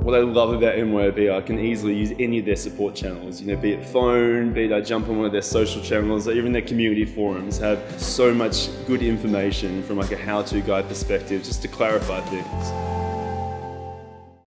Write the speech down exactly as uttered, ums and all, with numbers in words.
What I love about M Y O B, I can easily use any of their support channels, you know, be it phone, be it I jump on one of their social channels, or even their community forums have so much good information from like a how-to guide perspective just to clarify things.